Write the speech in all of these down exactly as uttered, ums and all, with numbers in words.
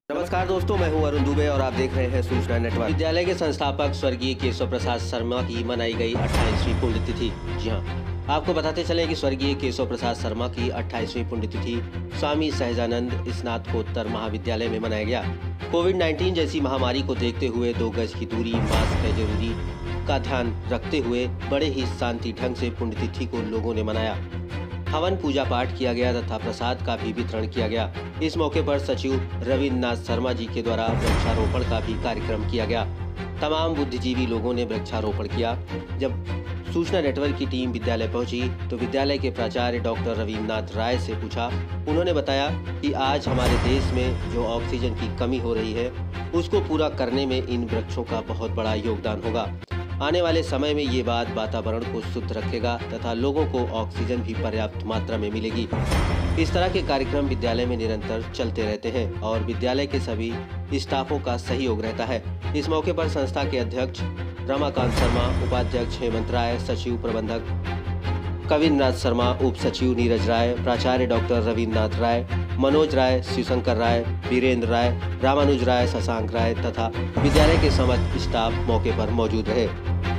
नमस्कार दोस्तों, मैं हूं अरुण दुबे और आप देख रहे हैं सूचना नेटवर्क। विद्यालय के संस्थापक स्वर्गीय केशव प्रसाद शर्मा की मनाई गई अट्ठाईसवीं पुण्यतिथि। जी हां, आपको बताते चलें कि स्वर्गीय केशव प्रसाद शर्मा की अट्ठाईसवीं पुण्यतिथि स्वामी सहजानंद स्नातकोत्तर महाविद्यालय में मनाया गया। कोविड नाइन्टीन जैसी महामारी को देखते हुए दो गज की दूरी, मास्क है जरूरी का ध्यान रखते हुए बड़े ही शांति ढंग से पुण्यतिथि को लोगों ने मनाया। हवन पूजा पाठ किया गया तथा प्रसाद का भी वितरण किया गया। इस मौके पर सचिव रविन्द्र नाथ शर्मा जी के द्वारा वृक्षारोपण का भी कार्यक्रम किया गया। तमाम बुद्धिजीवी लोगों ने वृक्षारोपण किया। जब सूचना नेटवर्क की टीम विद्यालय पहुंची तो विद्यालय के प्राचार्य डॉक्टर रविन्द्र नाथ राय से पूछा। उन्होंने बताया कि आज हमारे देश में जो ऑक्सीजन की कमी हो रही है उसको पूरा करने में इन वृक्षों का बहुत बड़ा योगदान होगा। आने वाले समय में ये बात वातावरण को शुद्ध रखेगा तथा लोगों को ऑक्सीजन भी पर्याप्त मात्रा में मिलेगी। इस तरह के कार्यक्रम विद्यालय में निरंतर चलते रहते हैं और विद्यालय के सभी स्टाफों का सहयोग रहता है। इस मौके पर संस्था के अध्यक्ष रमाकांत शर्मा, उपाध्यक्ष हेमंत राय, सचिव प्रबंधक कविन्द्रनाथ शर्मा, उप सचिव नीरज राय, प्राचार्य डॉक्टर रविन्द्र नाथ राय, मनोज राय, शिवशंकर राय, वीरेंद्र राय, रामानुज राय, शशांक राय तथा विद्यालय के समस्त स्टाफ मौके पर मौजूद रहे।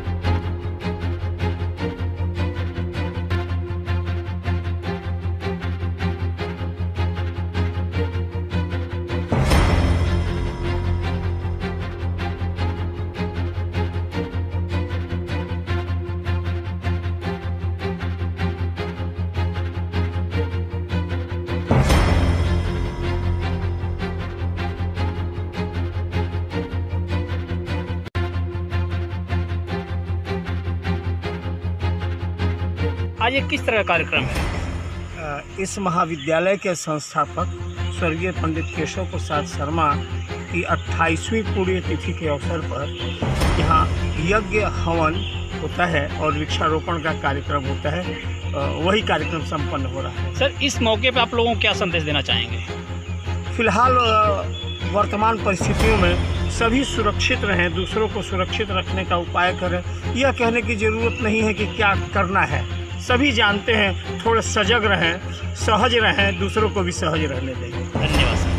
आज ये किस तरह का कार्यक्रम है? इस महाविद्यालय के संस्थापक स्वर्गीय पंडित केशव प्रसाद शर्मा की अट्ठाईसवीं पुण्यतिथि के अवसर पर यहाँ यज्ञ हवन होता है और वृक्षारोपण का कार्यक्रम होता है। वही कार्यक्रम संपन्न हो रहा है। सर, इस मौके पर आप लोगों को क्या संदेश देना चाहेंगे? फिलहाल वर्तमान परिस्थितियों में सभी सुरक्षित रहें, दूसरों को सुरक्षित रखने का उपाय करें। यह कहने की ज़रूरत नहीं है कि क्या करना है, सभी जानते हैं। थोड़े सजग रहें, सहज रहें, दूसरों को भी सहज रहने दें। धन्यवाद सर।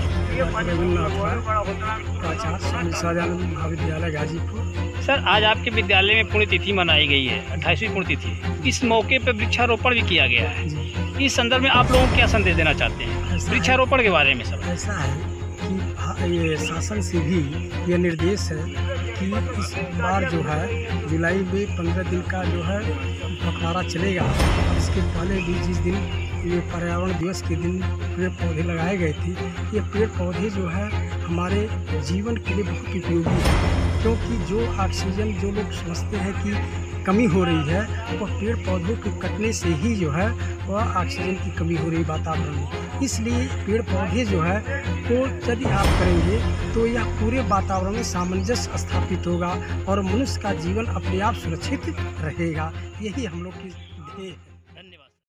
स्वामी सहजानंद महाविद्यालय गाजीपुर। सर, आज आपके विद्यालय में पुण्यतिथि मनाई गई है, अट्ठाईसवीं पुण्यतिथि। इस मौके पर वृक्षारोपण भी किया गया है। इस संदर्भ में आप लोगों को क्या संदेश देना चाहते हैं वृक्षारोपण के बारे में? सर, ऐसा है कि ये शासन से भी ये निर्देश है कि इस बार जो है जुलाई में पंद्रह दिन का जो है पखवाड़ा चलेगा। इसके पहले भी जिस दिन ये पर्यावरण दिवस के दिन पेड़ पौधे लगाए गए थे, ये पेड़ पौधे जो है हमारे जीवन के लिए बहुत उपयोगी है, क्योंकि जो ऑक्सीजन जो लोग समझते हैं कि कमी हो रही है, वह पेड़ पौधों के कटने से ही जो है वह ऑक्सीजन की कमी हो रही वातावरण में। इसलिए पेड़ पौधे जो है को यदि आप करेंगे तो यह पूरे वातावरण में सामंजस्य स्थापित होगा और मनुष्य का जीवन अपने आप सुरक्षित रहेगा। यही हम लोग की ध्येय है।